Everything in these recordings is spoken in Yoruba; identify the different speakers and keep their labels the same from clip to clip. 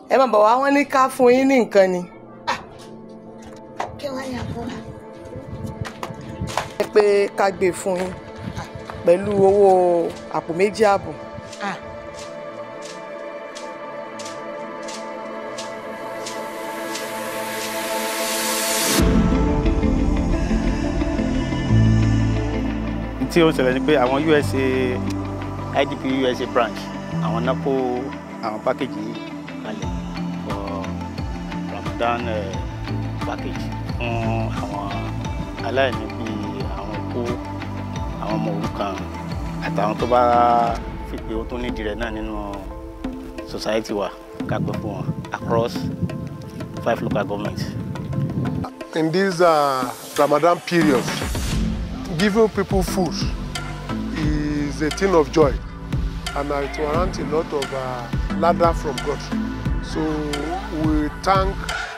Speaker 1: ẹ má bọ̀ wá wọ́n ní ká fún yín ní nǹkan ni.
Speaker 2: Kí wọ́n yà fún wa.
Speaker 1: Ẹ pé ká gbé fún yín pẹ̀lú owó àpò 2.5.
Speaker 3: Tí ó ṣẹlẹ̀ ni pé àwọn USA IEDPU USA branch àwọn náà kó àwọn pákéjì kalẹ̀ for Ramadan package fún àwọn aláìní bíi àwọn opó, àwọn ọmọ òrukàn àtàwọn tó bá fi pé ó tó nídìí rẹ̀ náà nínú society wa ká pẹ́ fún wọn across 5 local governments.
Speaker 4: In this Ramadan period, giving people food is a thing of joy, and it warrants a lot of ladder from God. So we thank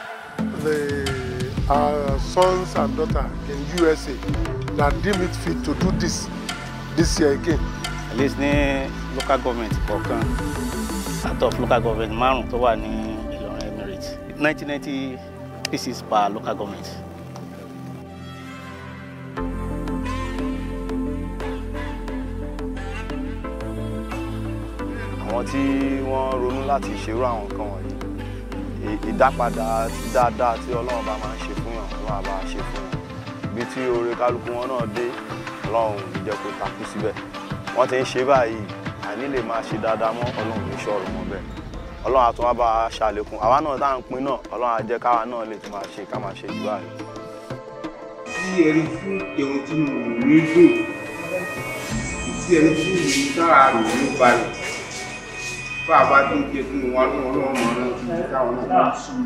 Speaker 4: our sons and daughters in USA that deem it fit to do this year again.
Speaker 3: At least ní local government kọ̀ọ̀kan out of local government 5 tó wà ní Ilorin Emirate 1990 pieces per local government.
Speaker 5: Àwọn tí wọ́n ronú láti ṣerú àwọn nǹkan wọ̀nyí, ìdápadà dáadáa tí Ọlọ́run bá máa ń ṣe fún yàn ló máa bá ṣe fún wọn. Bí tí oore kálukú wọn náà dé, Ọlọ́run ò ní jẹ́ kó takú síbẹ̀. Wọ́n ti ń ṣe báyìí, àní lè máa ṣe dáadáa mọ́, Ọlọ́run ní ṣọ́ọ̀rọ̀ mọ́ bẹ́ẹ̀. Ọlọ́run á tún wá bá a ṣàlékún. Àwa náà tá à ń pín náà, Ọlọ́run á jẹ́ káwa náà lè tún máa ṣe ká máa ṣe jù báyìí.
Speaker 6: Tí ẹni fún ìhun tí mo rí dùn, tí ẹni fún ìlú sára rò ní balẹ̀. Bá a bá tó ń ké fún wa ní Ọlọ́run náà tí káwọn náà bá sùn.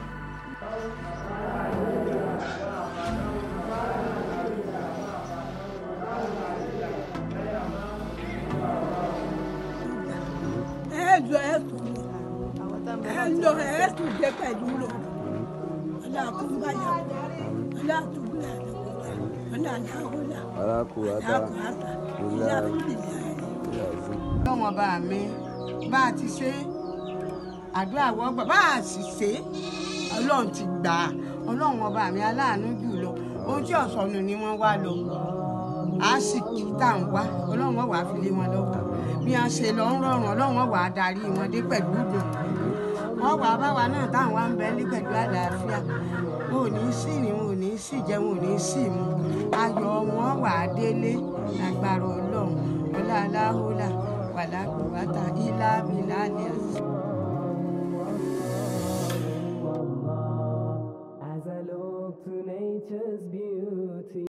Speaker 2: Ẹ̀ẹ́dùn jẹ́ pẹ̀lú lò. Ọlá àkúgbáyà, ọlá àtúgbà, ọlá àdáwọlá, ọlá àkúrátà, ọlá àbúlé. Ọlọ́wọ́n bá mi bá a ti ṣe àdúrà wọ́gbà bá a sì ṣe Ọlọ́run ti gbà á. Ọlọ́run ọba mi aláàánú jù lọ. Ohun tí ọ̀sọ̀nù ni wọ́n wá lọ. A sì kí tá à ń wá. Ọlọ́run wà á fi lé wọn lọ́wọ́. Bí wọ́n ṣe lọ ń rọrùn, Ọlọ́run wà á darí wọn dé pẹ̀lú ìdùnnú. Wọ́n wà báwa náà táwọn wá ń bẹ ní pẹ̀lú àlàáfíà. Wọn ò ní sí ìrìn, wọn ò ní sí ìjẹ, wọn ò ní sí ìmu. Ayọ̀ wọn wà á délé lágbára Ọlọ́run. Ọlá aláhùlà wàlá kùwátà ìlà bìlà àlẹ́ àti.